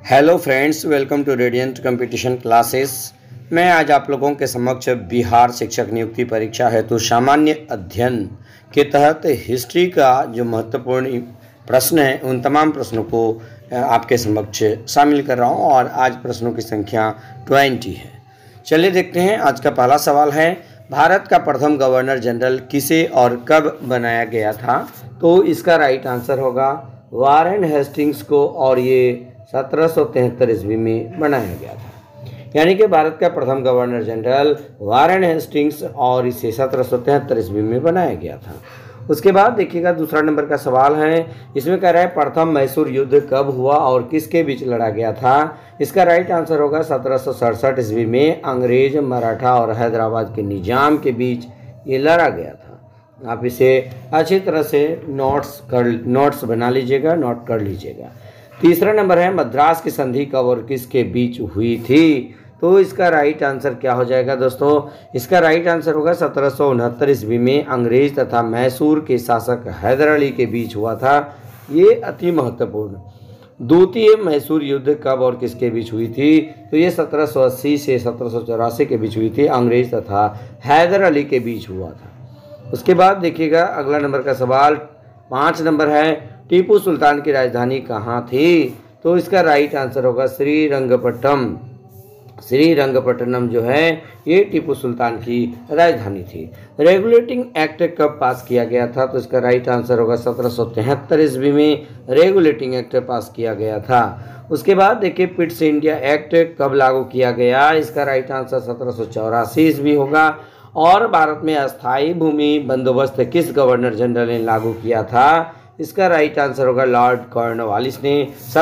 Hello friends, welcome to Radiant Competition Classes. मैं आज आप लोगों के समक्ष बिहार शिक्षक नियुक्ति परीक्षा हेतु सामान्य अध्ययन के तहत हिस्ट्री का जो महत्वपूर्ण प्रश्न है उन तमाम प्रश्नों को आपके समक्ष शामिल कर रहा हूं और आज प्रश्नों की संख्या 20 है। चलिए देखते हैं। आज का पहला सवाल है, भारत का प्रथम गवर्नर जनरल किसे और कब बनाया गया था? तो इसका राइट आंसर होगा वारेन हेस्टिंग्स को, और ये 1773 ईस्वी में बनाया गया था। यानी कि भारत का प्रथम गवर्नर जनरल वारेन हेस्टिंग्स और इसे 1773 ईस्वी में बनाया गया था। उसके बाद देखिएगा दूसरा नंबर का सवाल है, इसमें कह रहा है प्रथम मैसूर युद्ध कब हुआ और किसके बीच लड़ा गया था? इसका राइट आंसर होगा 1767 ईस्वी में अंग्रेज, मराठा और हैदराबाद के निजाम के बीच ये लड़ा गया था। आप इसे अच्छी तरह से नोट्स बना लीजिएगा, नोट कर लीजिएगा। तीसरा नंबर है, मद्रास की संधि कब और किसके बीच हुई थी? तो इसका राइट आंसर क्या हो जाएगा दोस्तों? इसका राइट आंसर होगा 1769 ईस्वी में अंग्रेज तथा मैसूर के शासक हैदर अली के बीच हुआ था। ये अति महत्वपूर्ण। द्वितीय मैसूर युद्ध कब और किसके बीच हुई थी? तो ये 1780 से 1784 के बीच हुई थी, अंग्रेज तथा हैदर अली के बीच हुआ था। उसके बाद देखिएगा अगला नंबर का सवाल 5 नंबर है, टीपू सुल्तान की राजधानी कहाँ थी? तो इसका राइट आंसर होगा श्रीरंगपट्टनम। श्रीरंगपट्टनम जो है ये टीपू सुल्तान की राजधानी थी। रेगुलेटिंग एक्ट कब पास किया गया था? तो इसका राइट आंसर होगा 1773 ईस्वी में रेगुलेटिंग एक्ट पास किया गया था। उसके बाद देखिए पिट्स इंडिया एक्ट कब लागू किया गया? इसका राइट आंसर 1784 ईस्वी होगा। और भारत में अस्थायी भूमि बंदोबस्त किस गवर्नर जनरल ने लागू किया था? इसका राइट आंसर होगा लॉर्ड कॉर्नवालिस ने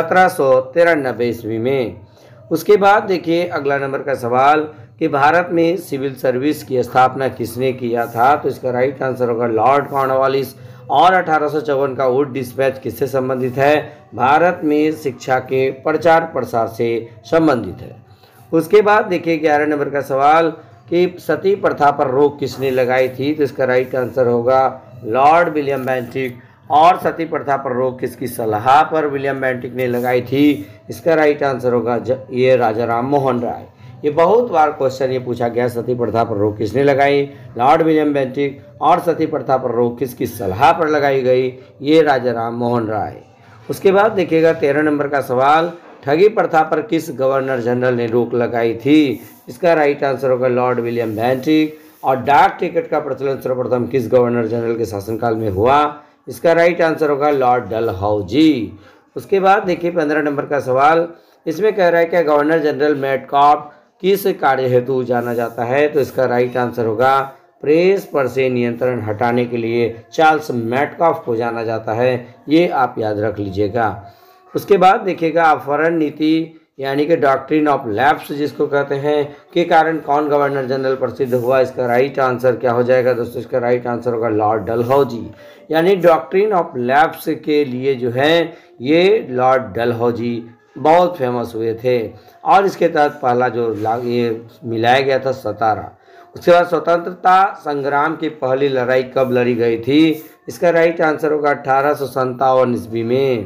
1793 ईस्वी में। उसके बाद देखिए अगला नंबर का सवाल कि भारत में सिविल सर्विस की स्थापना किसने किया था? तो इसका राइट आंसर होगा लॉर्ड कॉर्नवालिस। और 1854 का वुड डिस्पैच किससे संबंधित है? भारत में शिक्षा के प्रचार प्रसार से संबंधित है। उसके बाद देखिए 11 नंबर का सवाल कि सती प्रथा पर रोक किसने लगाई थी? तो इसका राइट आंसर होगा लॉर्ड विलियम बेंटिक। और सती प्रथा पर रोक किसकी सलाह पर विलियम बेंटिक ने लगाई थी? इसका राइट आंसर होगा ये राजा राम मोहन राय। ये बहुत बार क्वेश्चन ये पूछा गया, सती प्रथा पर रोक किसने लगाई? Lord William Bentinck. और सती प्रथा पर रोक किसकी सलाह पर लगाई गई? ये राजा राम मोहन राय। उसके बाद देखिएगा 13 नंबर का सवाल, ठगी प्रथा पर किस गवर्नर जनरल ने रोक लगाई थी? इसका राइट आंसर होगा लॉर्ड विलियम बेंटिक। और डाक टिकट का प्रचलन सर्वप्रथम किस गवर्नर जनरल के शासनकाल में हुआ? इसका राइट आंसर होगा लॉर्ड डलहौजी। उसके बाद देखिए 15 नंबर का सवाल, इसमें कह रहा है कि गवर्नर जनरल मेटकॉफ किस कार्य हेतु जाना जाता है? तो इसका राइट आंसर होगा प्रेस पर से नियंत्रण हटाने के लिए चार्ल्स मेटकॉफ को जाना जाता है। ये आप याद रख लीजिएगा। उसके बाद देखिएगा अपहरण नीति यानी कि डॉक्ट्रिन ऑफ लैप्स जिसको कहते हैं के कारण कौन गवर्नर जनरल प्रसिद्ध हुआ? इसका राइट आंसर क्या हो जाएगा दोस्तों? इसका राइट आंसर होगा लॉर्ड डलहौजी। यानी डॉक्ट्रिन ऑफ लैप्स के लिए जो है ये लॉर्ड डलहौजी बहुत फेमस हुए थे। और इसके तहत पहला जो ये मिलाया गया था सतारा। उसके बाद स्वतंत्रता संग्राम की पहली लड़ाई कब लड़ी गई थी? इसका राइट आंसर होगा 1857 ईस्वी में।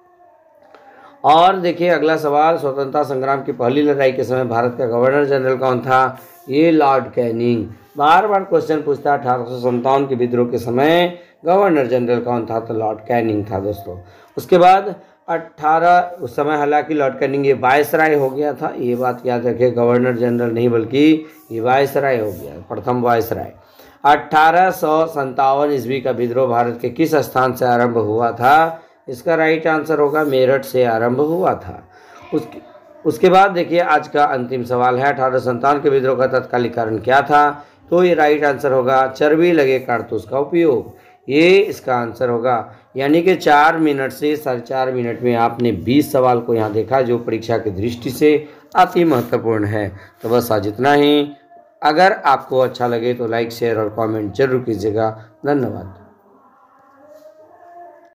और देखिए अगला सवाल, स्वतंत्रता संग्राम की पहली लड़ाई के समय भारत का गवर्नर जनरल कौन था? ये लॉर्ड कैनिंग। बार बार क्वेश्चन पूछता है 1857 के विद्रोह के समय गवर्नर जनरल कौन था? तो लॉर्ड कैनिंग था दोस्तों। उसके बाद उस समय हालांकि लॉर्ड कैनिंग ये वायसराय हो गया था, ये बात याद रखिए, गवर्नर जनरल नहीं बल्कि ये वायसराय हो गया, प्रथम वायसराय। 1857 ईस्वी का विद्रोह भारत के किस स्थान से आरंभ हुआ था? इसका राइट आंसर होगा मेरठ से आरंभ हुआ था। उसके बाद देखिए आज का अंतिम सवाल है, 1857 के विद्रोह का तत्कालिक कारण क्या था? तो ये राइट आंसर होगा चर्बी लगे कारतूस का उपयोग। ये इसका आंसर होगा। यानी कि 4 मिनट से 4.5 मिनट में आपने 20 सवाल को यहाँ देखा जो परीक्षा की दृष्टि से अति महत्वपूर्ण है। तो बस आज इतना ही। अगर आपको अच्छा लगे तो लाइक, शेयर और कमेंट जरूर कीजिएगा। धन्यवाद।